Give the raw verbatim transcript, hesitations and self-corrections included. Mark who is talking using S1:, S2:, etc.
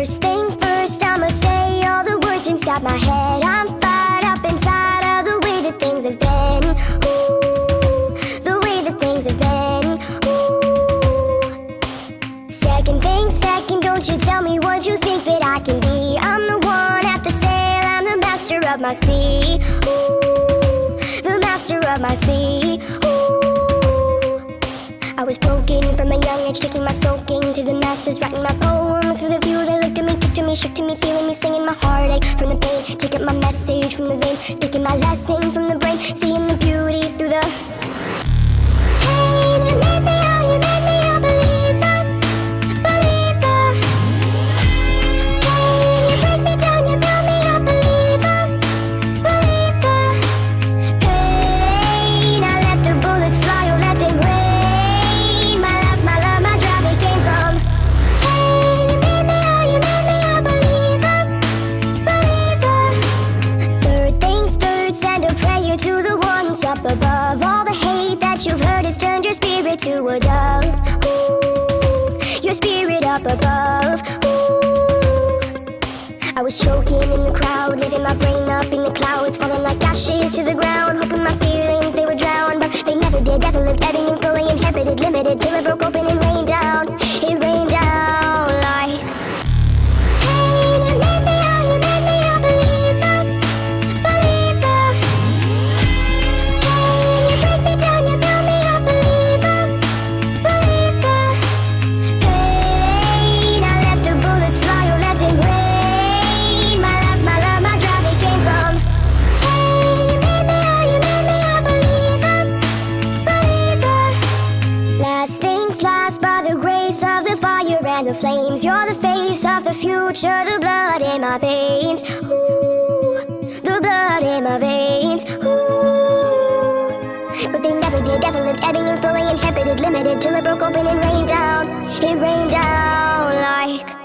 S1: First things first, I'ma say all the words inside my head. I'm fired up inside of the way that things have been. Ooh, the way that things have been. Ooh. Second thing second, don't you tell me what you think that I can be. I'm the one at the sail, I'm the master of my sea. Ooh, the master of my sea. I was broken from a young age, taking my soaking to the masses, writing my poems for the few that looked at me, kicked at me, shook to me, feeling me, singing my heartache from the pain, taking my message from the veins, speaking my lesson from the brain, seeing the beauty through the pain. You made me, oh, you made me a believer, believer. Pain, you break me down, you build me a believer, believer. Pain, I let the bullets fly, oh, let them rain. Up above, all the hate that you've heard has turned your spirit to a dove. Ooh, your spirit up above. Ooh. I was choking in the crowd, living my brain up in the clouds, falling like ashes to the ground, hoping my feelings they would drown, but they never did. Never lived, ebbing and flowing, inhibited, limited, till it broke open and rained down. It rained down like pain. You made me, oh, you made me a believer, believer. And the flames, you're the face of the future, the blood in my veins. Ooh, the blood in my veins. Ooh. But they never did, never lived, ebbing and flowing, inhibited, limited, till it broke open and rained down. It rained down like